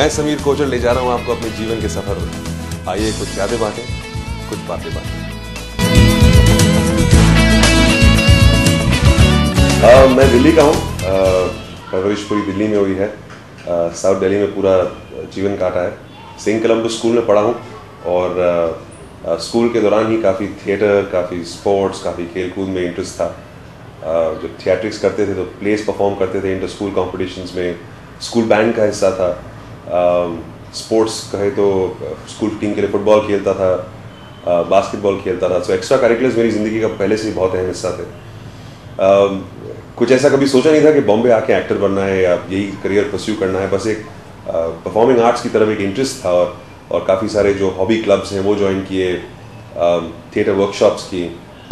मैं समीर कोचर ले जा रहा हूँ आपको अपने जीवन के सफर में। आइए कुछ यादें बांटें, कुछ बातें बांटें। मैं दिल्ली का हूँ, परवरिश पूरी दिल्ली में हुई है। साउथ दिल्ली में पूरा जीवन काटा है। सेंट कोलंबस स्कूल में पढ़ा हूँ और स्कूल के दौरान ही काफ़ी थिएटर, काफ़ी स्पोर्ट्स, काफ़ी खेलकूद में इंटरेस्ट था। जब थिएट्रिक्स करते थे तो प्लेस परफॉर्म करते थे इंटर स्कूल कॉम्पिटिशन्स में। स्कूल बैंड का हिस्सा था। स्पोर्ट्स कहे तो स्कूल टीम के लिए फुटबॉल खेलता था, बास्केटबॉल खेलता था। सो एक्स्ट्रा करिकुलर्स मेरी ज़िंदगी का पहले से ही बहुत अहम हिस्सा थे। कुछ ऐसा कभी सोचा नहीं था कि बॉम्बे आके एक्टर बनना है या यही करियर परस्यू करना है। बस एक परफॉर्मिंग आर्ट्स की तरफ एक इंटरेस्ट था और काफ़ी सारे जो हॉबी क्लब्स हैं वो ज्वाइन किए, थिएटर वर्कशॉप्स की।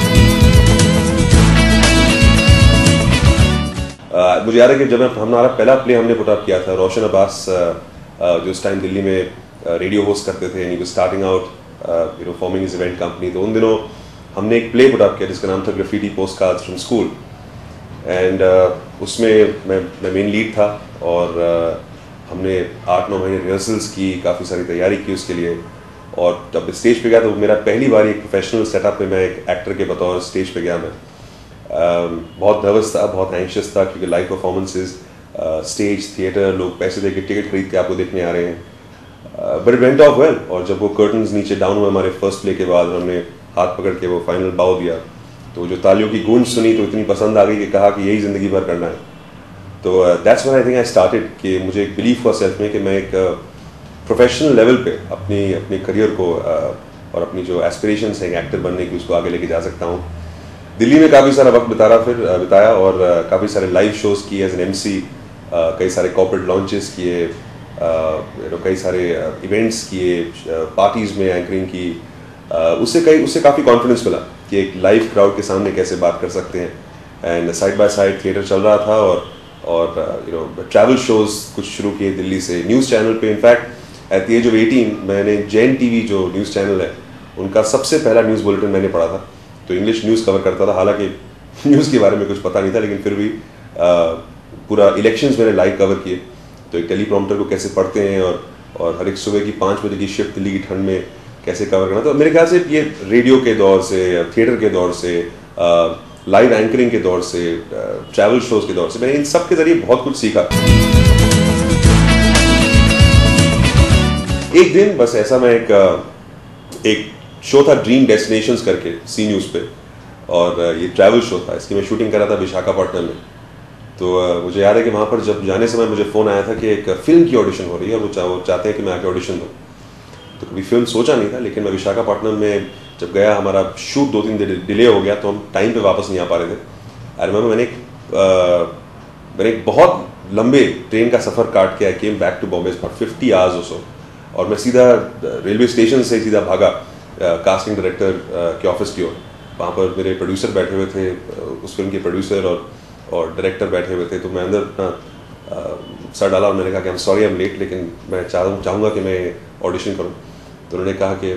मुझे याद है कि जब हमारा पहला प्ले हमने पुट अप किया था, रोशन अब्बास जो उस टाइम दिल्ली में रेडियो होस्ट करते थे, and he was starting out forming his event company. तो उन दिनों हमने एक प्ले पुट अप किया जिसका नाम था graffiti post cards from school. And उसमें मैं मेन लीड था और हमने 8-9 महीने रिहर्सल्स की, काफ़ी सारी तैयारी की उसके लिए। और जब स्टेज पे गया तो मेरा पहली बार एक प्रोफेशनल सेटअप में मैं एक एक्टर के बतौर स्टेज पे गया। मैं बहुत नर्वस था, बहुत एंशियस था, क्योंकि लाइव परफॉर्मेंसेज, स्टेज, थिएटर, लोग पैसे दे के टिकट खरीद के आपको देखने आ रहे हैं। But it went off well. और जब वो कर्टन्स नीचे डाउन हुए हमारे फर्स्ट प्ले के बाद, हमने हाथ पकड़ के वो फाइनल बाउ दिया, तो जो तालियों की गूंज सुनी तो इतनी पसंद आ गई कि कहा कि यही ज़िंदगी भर करना है। तो that's when I think I started कि मुझे एक बिलीफ हुआ सेल्फ में कि मैं एक प्रोफेशनल लेवल पे अपनी करियर को और अपनी जो एस्पिरेशंस हैं एक्टर बनने की, उसको आगे लेके जा सकता हूँ। दिल्ली में काफ़ी सारा वक्त बिताया और काफ़ी सारे लाइव शोज़ किए एज एन MC, कई सारे कॉर्पोरेट लॉन्चेस किए, कई सारे इवेंट्स किए, पार्टीज़ में एंकरिंग की। उससे काफ़ी कॉन्फिडेंस मिला कि एक लाइव क्राउड के सामने कैसे बात कर सकते हैं। And side by side theatre चल रहा था और ट्रैवल शोज़ कुछ शुरू किए दिल्ली से, न्यूज़ चैनल पे। In fact at the age of 18 मैंने जैन TV जो न्यूज़ चैनल है उनका सबसे पहला न्यूज़ बुलेटिन मैंने पढ़ा था। तो इंग्लिश न्यूज़ कवर करता था, हालांकि न्यूज़ के बारे में कुछ पता नहीं था, लेकिन फिर भी पूरा इलेक्शंस मैंने लाइव कवर किए। तो एक टेलीप्रॉम्प्टर को कैसे पढ़ते हैं और हर एक सुबह की 5 बजे की शिफ्ट दिल्ली की ठंड में कैसे कवर करना। तो मेरे ख्याल से ये रेडियो के दौर से, थिएटर के दौर से, लाइव एंकरिंग के दौर से, ट्रैवल शोज़ के दौर से, मैंने इन सब के ज़रिए बहुत कुछ सीखा। एक दिन बस ऐसा मैं एक शो था ड्रीम डेस्टिनेशंस करके सी न्यूज़ पे, और ये ट्रैवल शो था। इसकी मैं शूटिंग कर रहा था विशाखापट्टनम में। तो मुझे याद है कि वहाँ पर जब जाने समय मुझे फ़ोन आया था कि एक फ़िल्म की ऑडिशन हो रही है और वो चाहते हैं कि मैं आके ऑडिशन दूँ। तो कभी फिल्म सोचा नहीं था, लेकिन मैं विशाखापट्टनम में जब गया, हमारा शूट 2-3 दिन डिले हो गया, तो हम टाइम पे वापस नहीं आ पा रहे थे। आई रिमेंबर मैंने एक बहुत लंबे ट्रेन का सफ़र काट के I came back to Bombay for 50 hours और सो। और मैं सीधा रेलवे स्टेशन से सीधा भागा कास्टिंग डायरेक्टर के ऑफिस की ओर। वहाँ पर मेरे प्रोड्यूसर बैठे हुए थे, उस फिल्म के प्रोड्यूसर और डायरेक्टर बैठे हुए थे। तो मैं अंदर अपना सर डाला और मैंने कहा कि I am sorry I am late, लेकिन मैं चाहूँगा कि मैं ऑडिशन करूँ। तो उन्होंने कहा कि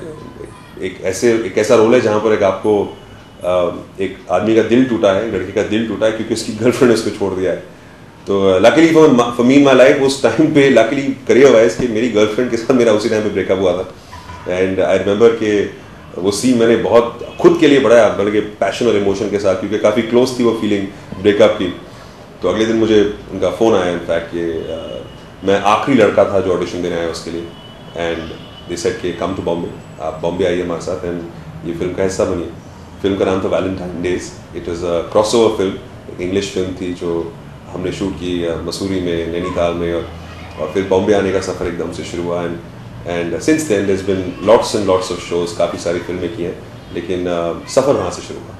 एक ऐसा रोल है जहाँ पर एक आदमी का दिल टूटा है, लड़की का दिल टूटा है, क्योंकि उसकी गर्लफ्रेंड ने उसको छोड़ दिया है। तो luckily for me in my life उस टाइम पे, लकीली करियर वाइज, कि मेरी गर्लफ्रेंड के साथ मेरा उसी टाइम पे ब्रेकअप हुआ था। एंड आई रिमेंबर कि वो सीन मैंने बहुत खुद के लिए बढ़ाया, बल्कि पैशन और इमोशन के साथ, क्योंकि काफ़ी क्लोज थी वो फीलिंग ब्रेकअप की। तो अगले दिन मुझे उनका फ़ोन आया इनफैक्ट कि मैं आखिरी लड़का था जो ऑडिशन देने आया उसके लिए। एंड दे सेड कि कम टू बॉम्बे, आप बॉम्बे आइए हमारे साथ, एंड ये फिल्म का हिस्सा बनिए। फिल्म का नाम था Valentine days. It was a crossover film, एक इंग्लिश फिल्म थी जो हमने शूट की मसूरी में, नैनीताल में, और फिर बॉम्बे आने का सफ़र एकदम से शुरू हुआ। And since then there has been lots and lots of shows, काफ़ी सारी फिल्में की हैं, लेकिन सफ़र वहाँ से शुरू हुआ।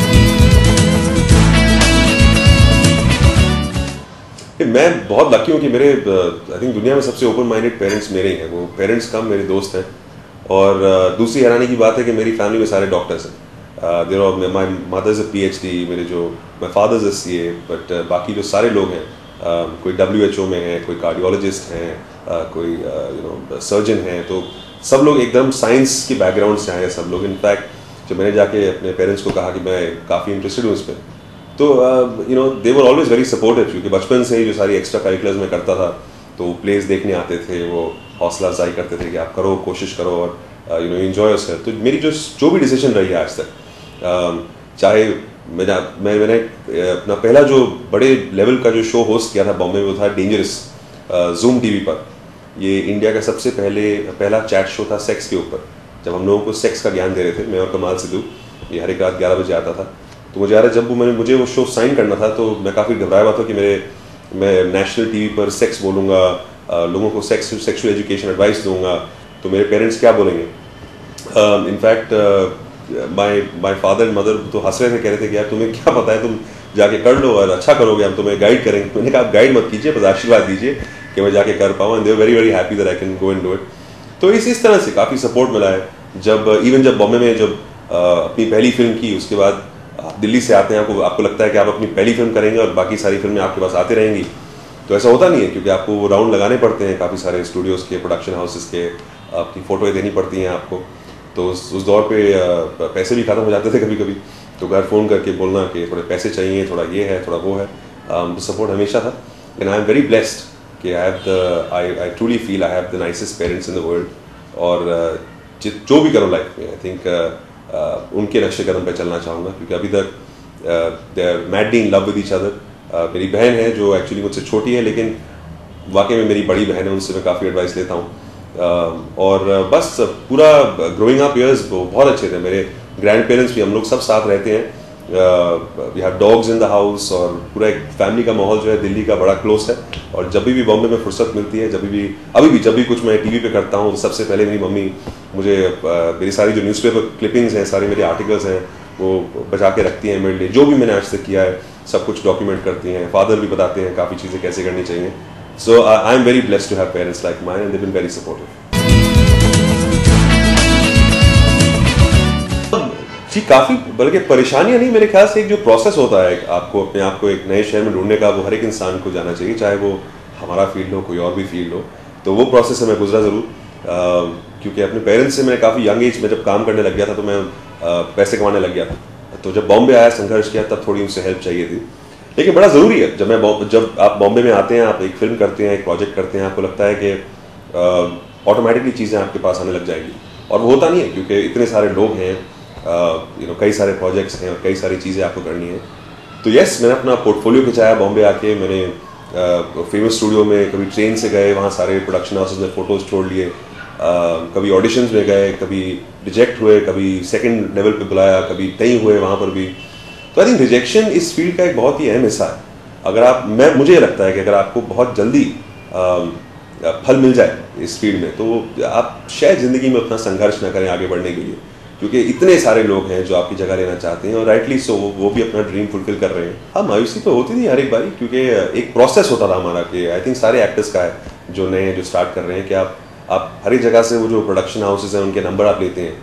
मैं बहुत लकी हूँ कि मेरे आई थिंक दुनिया में सबसे ओपन माइंडेड पेरेंट्स मेरे ही हैं। वो पेरेंट्स कम मेरे दोस्त हैं। और दूसरी हैरानी की बात है कि मेरी फैमिली में सारे डॉक्टर्स हैं। My mother is a PhD, my father is a CA, but बाकी जो सारे लोग हैं, कोई WHO में है, कोई कार्डियोलॉजिस्ट हैं, कोई सर्जन हैं। तो सब लोग एकदम साइंस की बैकग्राउंड से आए हैं सब लोग। इनफैक्ट जब मैंने जाके अपने पेरेंट्स को कहा कि मैं काफ़ी इंटरेस्टेड हूँ इस पर, तो they were always very supportive, क्योंकि बचपन से ही जो सारी एक्स्ट्रा करिकुलर्स में करता था तो प्लेस देखने आते थे, वो हौसला अफजाई करते थे कि आप करो, कोशिश करो और एंजॉय उससे। तो मेरी जो भी डिसीजन रही है आज तक, चाहे मैंने अपना पहला जो बड़े लेवल का जो शो होस्ट किया था बॉम्बे में, वो था डेंजरस, जूम टीवी पर। ये इंडिया का सबसे पहला चैट शो था सेक्स के ऊपर, जब हम लोगों को सेक्स का ज्ञान दे रहे थे, मैं और कमाल सिद्धू। ये हर एक रात 11 बजे आता था। तो मुझे याद है जब मुझे वो शो साइन करना था, तो मैं काफ़ी घबराया हुआ था कि मैं नेशनल टीवी पर सेक्स बोलूँगा, लोगों को सेक्सुअल एजुकेशन एडवाइस दूंगा, तो मेरे पेरेंट्स क्या बोलेंगे। In fact my father and mother तो हंस रहे थे, कह रहे थे कि यार तुम्हें क्या पता है, तुम जाके कर लो और अच्छा करोगे, हम तुम्हें गाइड करेंगे। मैंने कहा आप गाइड मत कीजिए, बस आशीर्वाद दीजिए कि मैं जाके कर पाऊँ। And they were very very happy that I can go and do it. तो इस तरह से काफ़ी सपोर्ट मिला है। जब बॉम्बे में अपनी पहली फिल्म की, उसके बाद आप दिल्ली से आते हैं, आपको लगता है कि आप अपनी पहली फिल्म करेंगे और बाकी सारी फिल्में आपके पास आती रहेंगी, तो ऐसा होता नहीं है, क्योंकि आपको वो राउंड लगाने पड़ते हैं काफ़ी सारे स्टूडियोज़ के, प्रोडक्शन हाउसेस के, आपकी फ़ोटोएँ देनी पड़ती हैं आपको। तो उस दौर पे पैसे भी ख़त्म हो जाते थे कभी कभी, तो घर फ़ोन करके बोलना कि थोड़े पैसे चाहिए, थोड़ा ये है, थोड़ा वो है। सपोर्ट हमेशा था। And I am very blessed कि I truly feel I have the nicest parents in the world. और जो भी करो लाइफ में, आई थिंक उनके नक्शे कदम पे चलना चाहूँगा, क्योंकि अभी तक they are madly in love with each other. मेरी बहन है जो एक्चुअली मुझसे छोटी है, लेकिन वाकई में मेरी बड़ी बहन है, उनसे मैं काफ़ी एडवाइस लेता हूँ। और बस पूरा ग्रोइंग अप ईयर्स बहुत अच्छे थे। मेरे ग्रैंड पेरेंट्स भी, हम लोग सब साथ रहते हैं, we have dogs in the house, और पूरा एक फैमिली का माहौल जो है दिल्ली का बड़ा क्लोज है। और जब भी बॉम्बे में फुर्सत मिलती है, जब भी कुछ मैं टीवी पे करता हूँ, तो सबसे पहले मेरी मम्मी मुझे मेरी सारी जो न्यूज़पेपर क्लिपिंग्स हैं, सारे मेरे आर्टिकल्स हैं, वो बचा के रखती हैं मेरे लिए। जो भी मैंने आज तक किया है सब कुछ डॉक्यूमेंट करती हैं। फादर भी बताते हैं काफ़ी चीज़ें कैसे करनी चाहिए। So I am very blessed to have parents like mine, and they've been very supportive. जी काफ़ी, बल्कि परेशानियां नहीं, मेरे ख्याल से एक जो प्रोसेस होता है आपको अपने आप को एक नए शहर में ढूंढने का, वो हर एक इंसान को जाना चाहिए, चाहे वो हमारा फील्ड हो, कोई और भी फील्ड हो। तो वो प्रोसेस से मैं गुजरा ज़रूर, क्योंकि अपने पेरेंट्स से मैं काफ़ी यंग एज में जब काम करने लग गया था, तो मैं पैसे कमाने लग गया था। तो जब बॉम्बे आया, संघर्ष किया, तब थोड़ी उनसे हेल्प चाहिए थी। लेकिन बड़ा ज़रूरी है, जब आप बॉम्बे में आते हैं, आप एक फिल्म करते हैं, एक प्रोजेक्ट करते हैं, आपको लगता है कि ऑटोमेटिकली चीज़ें आपके पास आने लग जाएगी, और वो होता नहीं है, क्योंकि इतने सारे लोग हैं, कई सारे प्रोजेक्ट्स हैं और कई सारी चीज़ें आपको करनी है। तो यस, मैंने अपना पोर्टफोलियो खिंचाया बॉम्बे आके। मैंने फेमस स्टूडियो में कभी ट्रेन से गए, वहाँ सारे प्रोडक्शन हाउसेस में फ़ोटोज़ छोड़ लिए, कभी ऑडिशंस में गए, कभी रिजेक्ट हुए, कभी सेकंड लेवल पे बुलाया, कभी नहीं हुए वहाँ पर भी। तो आई थिंक रिजेक्शन इस फील्ड का एक बहुत ही अहम हिस्सा है। मुझे लगता है कि अगर आपको बहुत जल्दी फल मिल जाए इस फील्ड में, तो आप शायद ज़िंदगी में उतना संघर्ष ना करें आगे बढ़ने के लिए, क्योंकि इतने सारे लोग हैं जो आपकी जगह लेना चाहते हैं, और राइटली सो वो भी अपना ड्रीम फुलफिल कर रहे हैं। हाँ, मायूसी तो होती थी हर एक बारी, क्योंकि एक प्रोसेस होता था हमारा, कि आई थिंक सारे एक्टर्स का है जो नए जो स्टार्ट कर रहे हैं, कि आप हर एक जगह से वो जो प्रोडक्शन हाउसेज हैं उनके नंबर आप लेते हैं,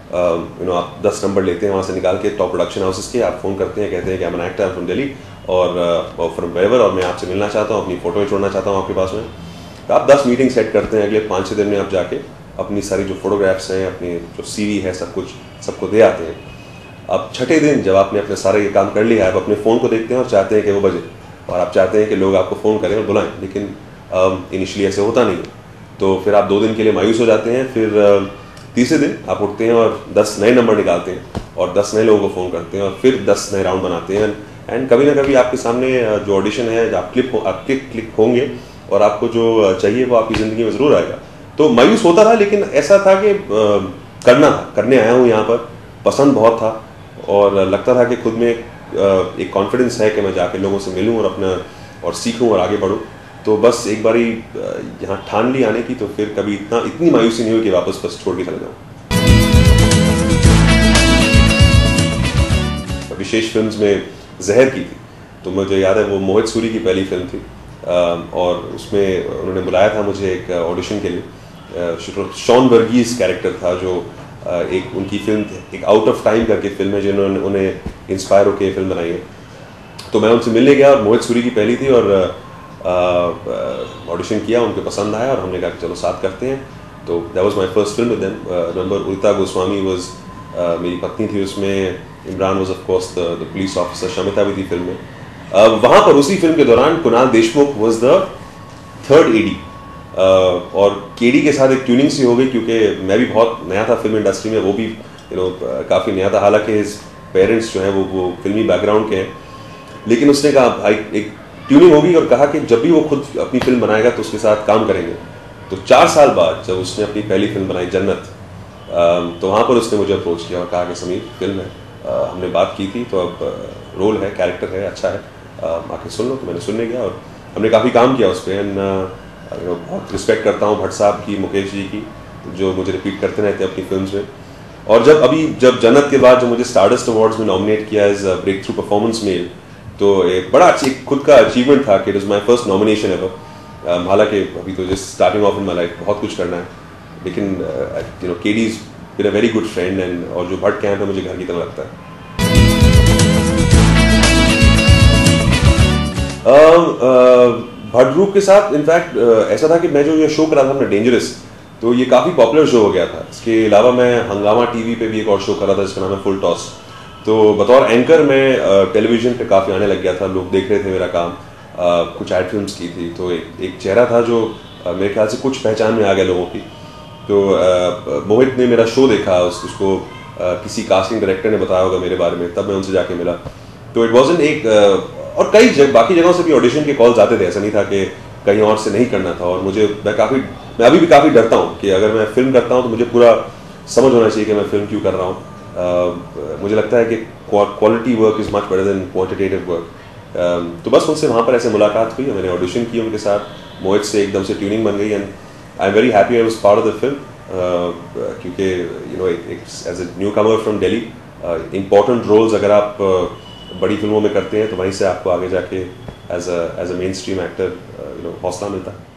आप 10 नंबर लेते हैं वहाँ से निकाल के, टॉप प्रोडक्शन हाउसेस के। आप फ़ोन करते हैं, कहते हैं कि I am an actor, I am from Delhi और फ्रॉम वेवर, और मैं आपसे मिलना चाहता हूँ, अपनी फ़ोटो छोड़ना चाहता हूँ आपके पास में। तो आप 10 मीटिंग सेट करते हैं, अगले 5-6 दिन में आप जाके अपनी सारी जो फोटोग्राफ्स हैं, अपनी जो CV है, सब कुछ सबको दे आते हैं। अब छठे दिन जब आपने अपने सारे ये काम कर लिया है, आप अपने फ़ोन को देखते हैं और चाहते हैं कि वो बजे, और आप चाहते हैं कि लोग आपको फ़ोन करें और बुलाएं, लेकिन इनिशियली ऐसे होता नहीं है। तो फिर आप 2 दिन के लिए मायूस हो जाते हैं। फिर तीसरे दिन आप उठते हैं और 10 नए नंबर निकालते हैं और 10 नए लोगों को फ़ोन करते हैं और फिर 10 नए राउंड बनाते हैं। एंड कभी ना कभी आपके सामने जो ऑडिशन है, आप क्लिक होंगे और आपको जो चाहिए वो आपकी ज़िंदगी में ज़रूर आएगा। तो मायूस होता था, लेकिन ऐसा था कि करने आया हूँ यहाँ पर, पसंद बहुत था, और लगता था कि खुद में एक कॉन्फिडेंस है कि मैं जाके लोगों से मिलूँ और सीखूँ और आगे बढ़ूँ। तो बस एक बारी यहाँ ठान ली आने की, तो फिर कभी इतनी मायूसी नहीं हुई कि वापस बस छोड़ के चले जाऊँ। विशेष फिल्म्स में जहर की थी, तो मुझे याद है वो मोहित सूरी की पहली फिल्म थी, और उसमें उन्होंने बुलाया था मुझे एक ऑडिशन के लिए। शॉन वर्गीस कैरेक्टर था, जो एक उनकी फिल्म एक आउट ऑफ टाइम करके फिल्म है, जिन्होंने उन्हें इंस्पायर होकर फिल्म बनाई है। तो मैं उनसे मिलने गया और मोहित सूरी की पहली थी, और ऑडिशन किया, उनको पसंद आया और हमने कहा कि चलो साथ करते हैं। तो that was my first film with them. Remember Udita Goswami was मेरी पत्नी थी उसमें, Imran was of course the police officer, Shamita भी थी फिल्म में। वहाँ पर उसी फिल्म के दौरान Kunal Deshmukh was the third AD, और केडी के साथ एक ट्यूनिंग सी हो गई क्योंकि मैं भी बहुत नया था फिल्म इंडस्ट्री में, वो भी काफ़ी नया था, हालांकि हिज पेरेंट्स जो हैं वो फिल्मी बैकग्राउंड के हैं, लेकिन उसने कहा भाई एक ट्यूनिंग होगी और कहा कि जब भी वो खुद अपनी फिल्म बनाएगा तो उसके साथ काम करेंगे। तो 4 साल बाद जब उसने अपनी पहली फिल्म बनाई जन्नत, तो वहाँ पर उसने मुझे अप्रोच किया और कहा कि समीर फिल्म है, हमने बात की थी, तो अब रोल है, कैरेक्टर है, अच्छा है, आके सुन लो। तो मैंने सुनने गया और हमने काफ़ी काम किया उस पर। एंड बहुत रिस्पेक्ट करता हूँ भट्ट साहब की, मुकेश जी की, जो मुझे रिपीट करते रहते हैं अपनी फिल्म में। और जब जन्नत के बाद जो मुझे स्टारडस्ट अवार्ड्स में नॉमिनेट किया as breakthrough performance male, तो एक बड़ा खुद का अचीवमेंट था कि it was my first nomination ever. हालांकि अभी तो just starting off in my life, बहुत कुछ करना है, लेकिन KD is been a very good friend, and और जो भट्ट कैंप है मुझे घर की तरह लगता है। भट्ट ग्रुप के साथ इनफैक्ट ऐसा था कि मैं जो ये शो करा था अपना डेंजरस, तो ये काफ़ी पॉपुलर शो हो गया था। इसके अलावा मैं हंगामा टीवी पे भी एक और शो करा था जिसका नाम है फुल टॉस। तो बतौर एंकर मैं टेलीविज़न पे काफ़ी आने लग गया था, लोग देख रहे थे मेरा काम, कुछ एड फिल्म्स की थी, तो एक चेहरा था जो मेरे ख्याल से कुछ पहचान में आ गया लोगों की। तो मोहित ने मेरा शो देखा, उसको किसी कास्टिंग डायरेक्टर ने बताया होगा मेरे बारे में, तब मैं उनसे जाके मिला। तो इट वॉजन एक और कई बाकी जगहों से भी ऑडिशन के कॉल्स आते थे, ऐसा नहीं था कि कहीं और से नहीं करना था। और मैं अभी भी काफ़ी डरता हूँ कि अगर मैं फिल्म करता हूँ तो मुझे पूरा समझ होना चाहिए कि मैं फिल्म क्यों कर रहा हूँ। मुझे लगता है कि quality work is much better than quantitative work. तो बस उनसे वहाँ पर ऐसे मुलाकात हुई, मैंने ऑडिशन की उनके साथ, मोहित से एकदम से ट्यूनिंग बन गई, and I am very happy I was part of the film. क्योंकि as a newcomer from Delhi, important roles अगर आप बड़ी फिल्मों में करते हैं तो वहीं से आपको आगे जाके as a mainstream actor हौसला मिलता है।